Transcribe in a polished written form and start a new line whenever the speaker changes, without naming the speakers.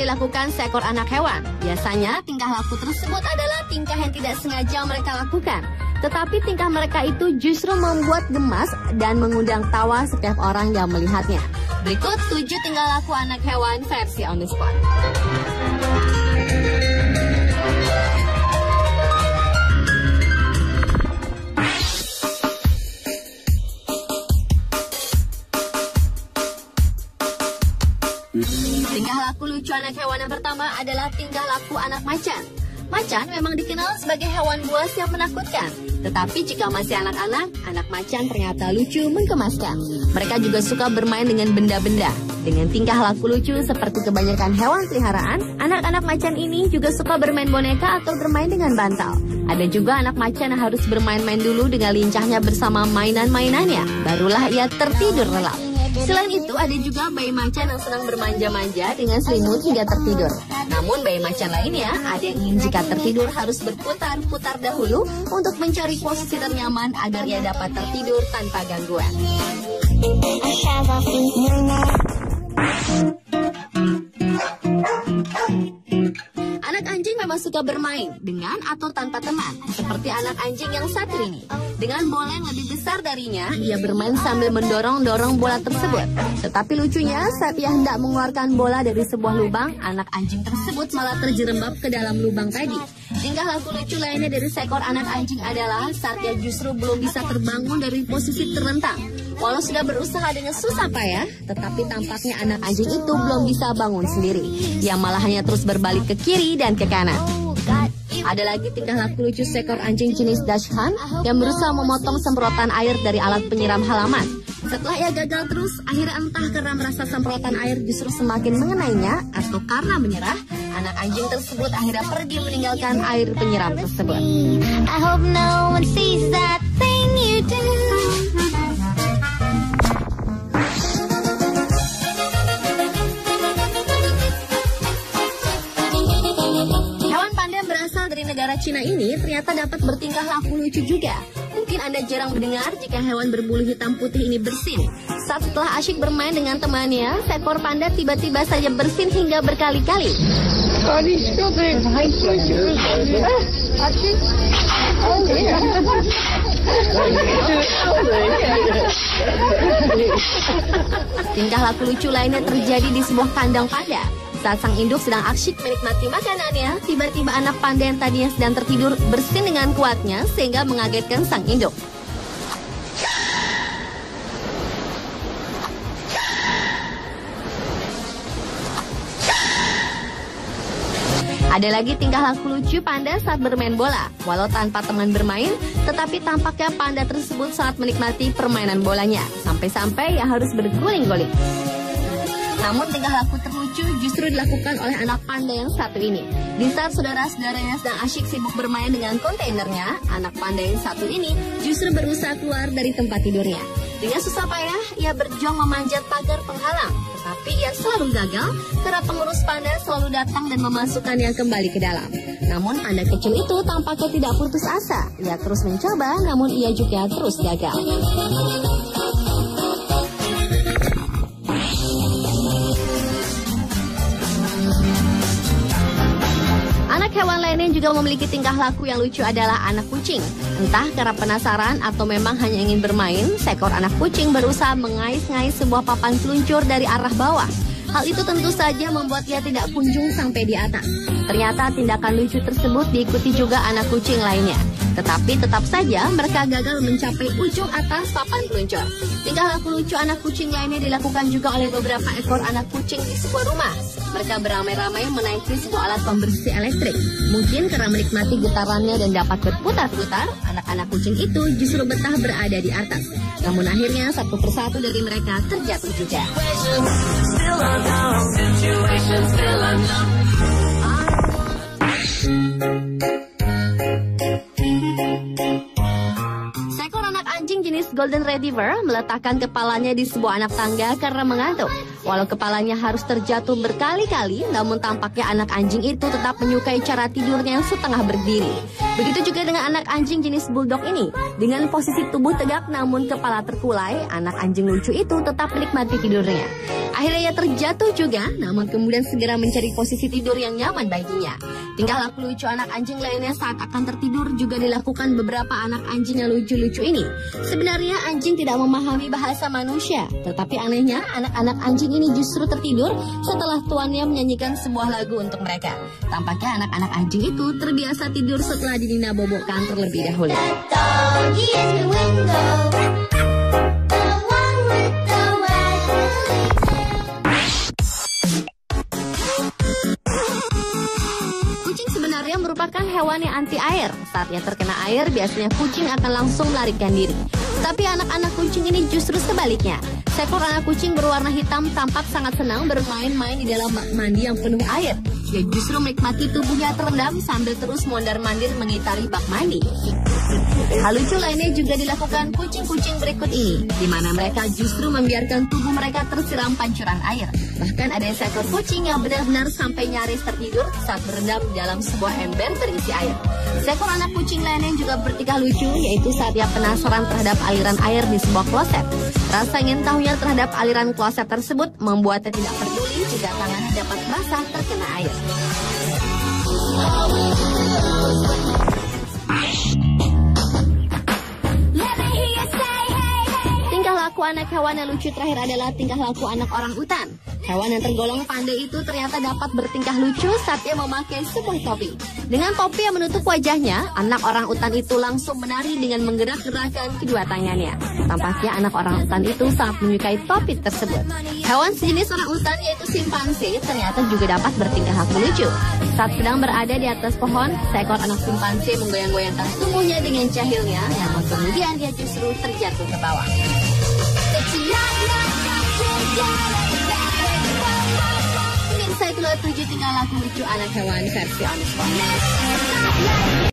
dilakukan seekor anak hewan. Biasanya tingkah laku tersebut adalah tingkah yang tidak sengaja mereka lakukan. Tetapi tingkah mereka itu justru membuat gemas dan mengundang tawa setiap orang yang melihatnya. Berikut 7 tingkah laku anak hewan versi on the spot. Tingkah laku lucu anak hewan yang pertama adalah tingkah laku anak macan. Macan memang dikenal sebagai hewan buas yang menakutkan. Tetapi jika masih anak-anak, anak macan ternyata lucu menggemaskan. Mereka juga suka bermain dengan benda-benda. Dengan tingkah laku lucu seperti kebanyakan hewan peliharaan, anak-anak macan ini juga suka bermain boneka atau bermain dengan bantal. Ada juga anak macan yang harus bermain-main dulu dengan lincahnya bersama mainan-mainannya. Barulah ia tertidur lelap. Selain itu, ada juga bayi macan yang senang bermanja-manja dengan selimut hingga tertidur. Namun bayi macan lainnya, ada yang ingin jika tertidur harus berputar-putar dahulu untuk mencari posisi ternyaman agar ia dapat tertidur tanpa gangguan. Anak anjing memang suka bermain dengan atau tanpa teman, seperti anak anjing yang satu ini. Dengan bola yang lebih besar darinya, ia bermain sambil mendorong-dorong bola tersebut. Tetapi lucunya, saat ia hendak mengeluarkan bola dari sebuah lubang, anak anjing tersebut malah terjerembab ke dalam lubang tadi. Tingkah laku lucu lainnya dari seekor anak anjing adalah saat ia justru belum bisa terbangun dari posisi terlentang. Walau sudah berusaha dengan susah payah, tetapi tampaknya anak anjing itu belum bisa bangun sendiri. Ia malah hanya terus berbalik ke kiri dan ke kanan. Ada lagi tingkah laku lucu seekor anjing jenis Dachshund yang berusaha memotong semprotan air dari alat penyiram halaman. Setelah ia gagal terus, akhirnya entah karena merasa semprotan air justru semakin mengenainya atau karena menyerah, anak anjing tersebut akhirnya pergi meninggalkan air penyiram tersebut. I hope no one sees that thing you do. Negara Cina ini ternyata dapat bertingkah laku lucu juga. Mungkin Anda jarang mendengar jika hewan berbulu hitam putih ini bersin. Setelah asyik bermain dengan temannya, seekor panda tiba-tiba saja bersin hingga berkali-kali. Tingkah laku lucu lainnya terjadi di sebuah kandang panda. Saat sang induk sedang asyik menikmati makanannya, tiba-tiba anak panda yang tadinya sedang tertidur bersin dengan kuatnya sehingga mengagetkan sang induk. Ada lagi tingkah laku lucu panda saat bermain bola. Walau tanpa teman bermain, tetapi tampaknya panda tersebut sangat menikmati permainan bolanya. Sampai-sampai ia harus berguling-guling. Namun tingkah laku terlucu justru dilakukan oleh anak panda yang satu ini. Di saat saudara-saudaranya sedang asyik sibuk bermain dengan kontainernya, anak panda yang satu ini justru berusaha keluar dari tempat tidurnya. Dengan susah payah, ia berjuang memanjat pagar penghalang. Tetapi ia selalu gagal karena pengurus panda selalu datang dan memasukkannya kembali ke dalam. Namun panda kecil itu tampaknya tidak putus asa. Ia terus mencoba, namun ia juga terus gagal. Hewan lainnya juga memiliki tingkah laku yang lucu adalah anak kucing. Entah karena penasaran atau memang hanya ingin bermain, seekor anak kucing berusaha mengais-ngais sebuah papan peluncur dari arah bawah. Hal itu tentu saja membuat ia tidak kunjung sampai di atas. Ternyata tindakan lucu tersebut diikuti juga anak kucing lainnya. Tetapi tetap saja mereka gagal mencapai ujung atas papan peluncur. Tingkah laku lucu anak kucing lainnya dilakukan juga oleh beberapa ekor anak kucing di sebuah rumah. Mereka beramai-ramai menaiki sebuah alat pembersih elektrik. Mungkin karena menikmati getarannya dan dapat berputar-putar, anak-anak kucing itu justru betah berada di atas. Namun akhirnya satu persatu dari mereka terjatuh juga. Seekor anak anjing jenis Golden Retriever meletakkan kepalanya di sebuah anak tangga karena mengantuk. Walau kepalanya harus terjatuh berkali-kali, namun tampaknya anak anjing itu tetap menyukai cara tidurnya yang setengah berdiri. Begitu juga dengan anak anjing jenis bulldog ini. Dengan posisi tubuh tegak namun kepala terkulai, anak anjing lucu itu tetap menikmati tidurnya. Akhirnya ia terjatuh juga, namun kemudian segera mencari posisi tidur yang nyaman baginya. Tingkah laku lucu anak anjing lainnya saat akan tertidur juga dilakukan beberapa anak anjing yang lucu-lucu ini. Sebenarnya anjing tidak memahami bahasa manusia, tetapi anehnya anak-anak anjing ini justru tertidur setelah tuannya menyanyikan sebuah lagu untuk mereka. Tampaknya anak-anak anjing itu terbiasa tidur setelah dinina bobokkan terlebih dahulu. Merupakan hewan yang anti air. Saat ia terkena air, biasanya kucing akan langsung melarikan diri. Tapi anak-anak kucing ini justru sebaliknya. Seekor anak kucing berwarna hitam tampak sangat senang bermain-main di dalam bak mandi yang penuh air. Ia justru menikmati tubuhnya terendam sambil terus mondar-mandir mengitari bak mandi. Hal lucu lainnya juga dilakukan kucing-kucing berikut ini, di mana mereka justru membiarkan tubuh mereka tersiram pancuran air. Bahkan ada seekor kucing yang benar-benar sampai nyaris tertidur saat berendam dalam sebuah ember berisi air. Seekor anak kucing lainnya juga bertingkah lucu, yaitu saat ia penasaran terhadap aliran air di sebuah kloset. Rasa ingin tahunya terhadap aliran kloset tersebut membuatnya tidak peduli jika tangannya dapat basah terkena air. Tingkah laku anak hewan yang lucu terakhir adalah tingkah laku anak orang utan. Hewan yang tergolong pandai itu ternyata dapat bertingkah lucu saat ia memakai sebuah topi. Dengan topi yang menutup wajahnya, anak orang utan itu langsung menari dengan menggerak-gerakkan kedua tangannya. Tampaknya anak orang utan itu sangat menyukai topi tersebut. Hewan sejenis orang utan yaitu simpanse ternyata juga dapat bertingkah laku lucu. Saat sedang berada di atas pohon, seekor anak simpanse menggoyang-goyangkan tubuhnya dengan cahilnya, namun kemudian dia justru terjatuh ke bawah. Saya itulah 7 tingkah laku lucu anak hewan versi on spot.